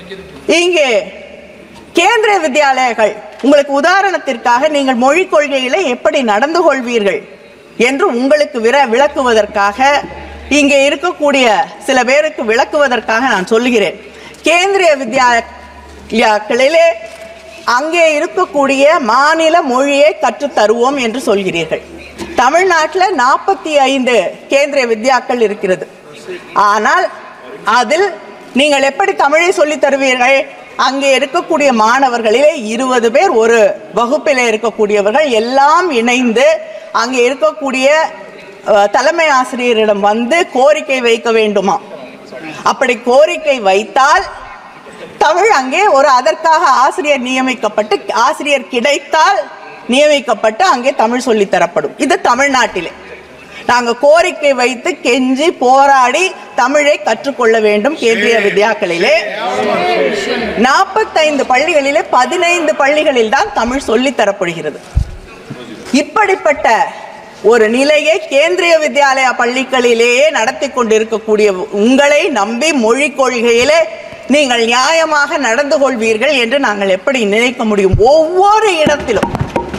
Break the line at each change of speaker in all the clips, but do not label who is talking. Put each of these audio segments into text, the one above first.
இங்கே கேந்திரிய வித்யாலயங்கள் உங்களுக்கு உதாரணத்திற்காக நீங்கள் மொழிக் கொள்கையில எப்படி நடந்து கொள்வீர்கள் என்று உங்களுக்கு விளக்குவதற்காக இங்கே இருக்கக்கூடிய சில பேருக்கு விளக்குவதற்காக நான் சொல்லுகிறேன். கேந்திரிய வித்யாலயங்களிலே அங்கே இருக்கக்கூடிய மாநில மொழியை கற்றுத் தருவோம் என்று சொல்கிறீர்கள். தமிழ்நாட்டில் 45 கேந்திரிய வித்யாக்கள் இருக்கிறது. ஆனால் அதில் நீங்கள் எப்படி தமிழை சொல்லித் தருவீர்கள்? அங்கே இருக்கக்கூடிய மாணவர்களிலே 20 பேர் ஒரு வகுப்பிலே இருக்கக்கூடியவர்கள் எல்லாம் இணைந்து அங்கே இருக்கக்கூடிய தலைமை ஆசிரியரிடம் வந்து கோரிக்கை வைக்க வேண்டுமா? அப்படி கோரிக்கை வைத்தால் தமிழ் அங்கே அதற்காக ஆசிரியர் நியமிக்கப்பட்டு ஆசிரியர் கிடைத்தால் நியமிக்கப்பட்டு அங்கே தமிழ் சொல்லித் தரப்படும். இது தமிழ்நாட்டிலே நாங்கள் கோரிக்கை வைத்து கெஞ்சி போராடி தமிழை கற்றுக்கொள்ள வேண்டும். கேந்திரிய வித்யாக்களிலே 45 பள்ளிகளிலே 15 பள்ளிகளில் தான் தமிழ் சொல்லித் தரப்படுகிறது. இப்படிப்பட்ட ஒரு நிலையை கேந்திரிய வித்யாலயா பள்ளிகளிலேயே நடத்தி கொண்டிருக்கக்கூடிய உங்களை நம்பி மொழிக் கொள்கையிலே நீங்கள் நியாயமாக நடந்து கொள்வீர்கள் என்று நாங்கள் எப்படி நினைக்க முடியும்? ஒவ்வொரு இடத்திலும்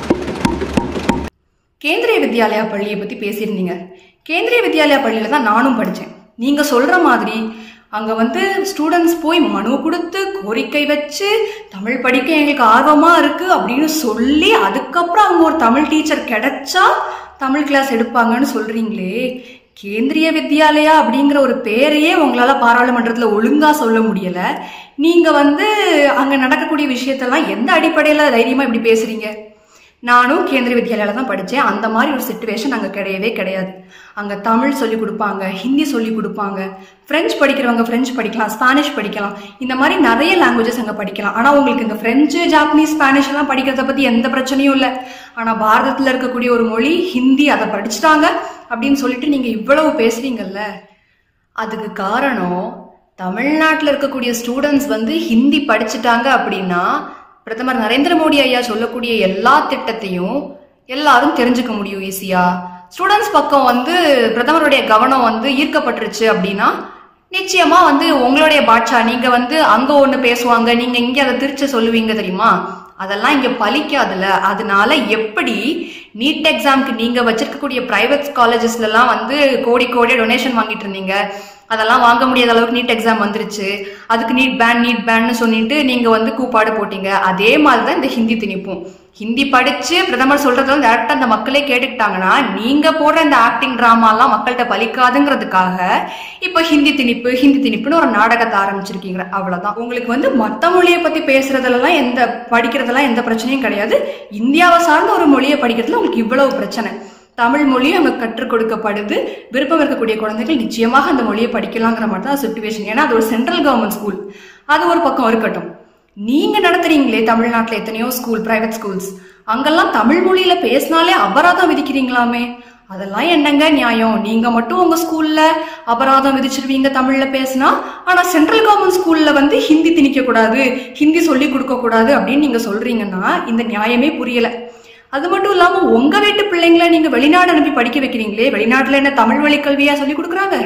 கேந்திரிய வித்யாலயா பள்ளியை பத்தி பேசியிருந்தீங்க. கேந்திரிய வித்யாலயா பள்ளியில தான் நானும் படித்தேன். நீங்க சொல்ற மாதிரி அங்க ஸ்டூடெண்ட்ஸ் போய் மனு கொடுத்து கோரிக்கை வச்சு தமிழ் படிக்க எங்களுக்கு ஆர்வமா இருக்கு அப்படின்னு சொல்லி அதுக்கப்புறம் அங்க ஒரு தமிழ் டீச்சர் கிடைச்சா தமிழ் கிளாஸ் எடுப்பாங்கன்னு சொல்றீங்களே. கேந்திரிய வித்யாலயா அப்படிங்கிற ஒரு பேரையே உங்களால பாராளுமன்றத்துல ஒழுங்கா சொல்ல முடியல. நீங்க அங்க நடக்கக்கூடிய விஷயத்தெல்லாம் எந்த அடிப்படையில தைரியமா இப்படி பேசுறீங்க? நானும் கேந்திரிய வித்யாலயால தான் படித்தேன். அந்த மாதிரி ஒரு சிச்சுவேஷன் அங்கே கிடையவே கிடையாது. அங்கே தமிழ் சொல்லிக் கொடுப்பாங்க, ஹிந்தி சொல்லிக் கொடுப்பாங்க, ஃப்ரெஞ்சு படிக்கிறவங்க ஃப்ரெஞ்சு படிக்கலாம், ஸ்பானிஷ் படிக்கலாம், இந்த மாதிரி நிறைய லாங்குவேஜஸ் அங்கே படிக்கலாம். ஆனால் உங்களுக்கு இந்த ஃப்ரெஞ்சு, ஜாப்பனீஸ், ஸ்பானிஷ் எல்லாம் படிக்கிறத பற்றி எந்த பிரச்சனையும் இல்லை. ஆனால் பாரதத்தில் இருக்கக்கூடிய ஒரு மொழி ஹிந்தி, அதை படிச்சுட்டாங்க அப்படின்னு சொல்லிட்டு நீங்கள் இவ்வளவு பேசுறீங்கல்ல, அதுக்கு காரணம் தமிழ்நாட்டில் இருக்கக்கூடிய ஸ்டூடெண்ட்ஸ் ஹிந்தி படிச்சுட்டாங்க அப்படின்னா பிரதமர் நரேந்திர மோடி ஐயா சொல்லக்கூடிய எல்லா திட்டத்தையும் எல்லாரும் தெரிஞ்சுக்க முடியும் ஈஸியா. ஸ்டூடெண்ட்ஸ் பக்கம் பிரதமருடைய கவனம் ஈர்க்கப்பட்டுருச்சு அப்படின்னா நிச்சயமா உங்களுடைய பாட்சா நீங்க அங்க ஒண்ணு பேசுவாங்க, நீங்க இங்க அதை திருச்சி சொல்லுவீங்க தெரியுமா? அதெல்லாம் இங்க பலிக்காதுல. அதனால எப்படி நீட் எக்ஸாம்க்கு நீங்க வச்சிருக்கக்கூடிய பிரைவேட் காலேஜஸ்ல எல்லாம் கோடி கோடியா டொனேஷன் வாங்கிட்டு இருந்தீங்க, அதெல்லாம் வாங்க முடியாத அளவுக்கு நீட் எக்ஸாம் வந்துருச்சு, அதுக்கு நீட் பேன்னு சொல்லிட்டு நீங்க கூப்பாடு போட்டீங்க. அதே மாதிரிதான் இந்த ஹிந்தி திணிப்பும். ஹிந்தி படிச்சு பிரதமர் சொல்றதெல்லாம் டேரக்டா அந்த மக்களே கேட்டுக்கிட்டாங்கன்னா நீங்க போடுற இந்த ஆக்டிங் டிராமா எல்லாம் மக்கள்கிட்ட பலிக்காதுங்கிறதுக்காக இப்ப ஹிந்தி திணிப்புன்னு ஒரு நாடகத்தை ஆரம்பிச்சிருக்கீங்க. அவ்வளவுதான். உங்களுக்கு மத்த மொழியை பத்தி பேசுறதுலாம் படிக்கிறதெல்லாம் எந்த பிரச்சனையும் கிடையாது. இந்தியாவை சார்ந்த ஒரு மொழியை படிக்கிறதுல உங்களுக்கு இவ்வளவு பிரச்சனை. தமிழ் மொழியும் அங்க கற்றுக் கொடுக்கப்படுது. விருப்பம் இருக்கக்கூடிய குழந்தைகள் நிச்சயமாக அந்த மொழியை படிக்கலாங்கிற மாதிரி தான் சிச்சுவேஷன். ஏன்னா அது ஒரு சென்ட்ரல் கவர்மெண்ட் ஸ்கூல். அது ஒரு பக்கம் இருக்கட்டும். நீங்க நடத்துறீங்களே தமிழ்நாட்டுல எத்தனையோ ஸ்கூல், பிரைவேட் ஸ்கூல்ஸ், அங்கெல்லாம் தமிழ் மொழியில பேசினாலே அபராதம் விதிக்கிறீங்களாமே. அதெல்லாம் என்னங்க நியாயம்? நீங்க மட்டும் உங்க ஸ்கூல்ல அபராதம் விதிச்சிருவீங்க தமிழ்ல பேசினா, ஆனா சென்ட்ரல் கவர்மெண்ட் ஸ்கூல்ல ஹிந்தி திணிக்க கூடாது, ஹிந்தி சொல்லி கொடுக்க கூடாது அப்படின்னு நீங்க சொல்றீங்கன்னா இந்த நியாயமே புரியல. அது மட்டும் இல்லாம உங்க வீட்டு பிள்ளைங்களை நீங்க வெளிநாடு அனுப்பி படிக்க வைக்கிறீங்களே, வெளிநாட்டுல என்ன தமிழ் வழி கல்வியா சொல்லி கொடுக்குறாங்க?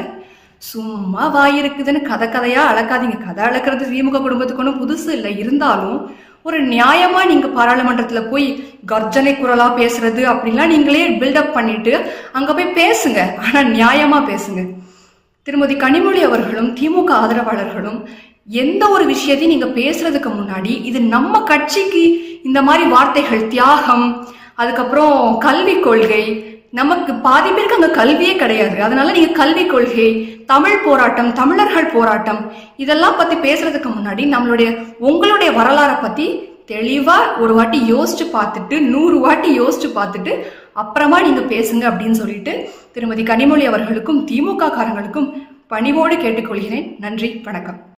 சும்மா வாய் இருக்குதுன்னு கதையா அளக்காதீங்க. கதை அளக்கிறது திமுக குடும்பத்துக்கு ஒன்றும் புதுசு இல்லை. இருந்தாலும் ஒரு நியாயமா நீங்க பாராளுமன்றத்துல போய் கர்ஜனை குரலா பேசுறது அப்படிலாம் நீங்களே பில்டப் பண்ணிட்டு அங்க போய் பேசுங்க. ஆனா நியாயமா பேசுங்க. திருமதி கனிமொழி அவர்களும் திமுக ஆதரவாளர்களும் எந்த ஒரு விஷயத்தையும் நீங்க பேசுறதுக்கு முன்னாடி இது நம்ம கட்சிக்கு இந்த மாதிரி வார்த்தைகள், தியாகம், அதுக்கப்புறம் கல்வி கொள்கை, நமக்கு பாதி பேருக்கு அங்க கல்வியே கிடையாது, அதனால நீங்க கல்வி கொள்கை, தமிழ் போராட்டம், தமிழர்கள் போராட்டம் இதெல்லாம் பத்தி பேசுறதுக்கு முன்னாடி உங்களுடைய வரலாறை பத்தி தெளிவா ஒரு வாட்டி யோசிச்சு பார்த்துட்டு 100 வாட்டி யோசிச்சு பார்த்துட்டு அப்புறமா நீங்க பேசுங்க அப்படின்னு சொல்லிட்டு திருமதி கனிமொழி அவர்களுக்கும் திமுக காரங்களுக்கும் பணிவோடு கேட்டுக்கொள்கிறேன். நன்றி, வணக்கம்.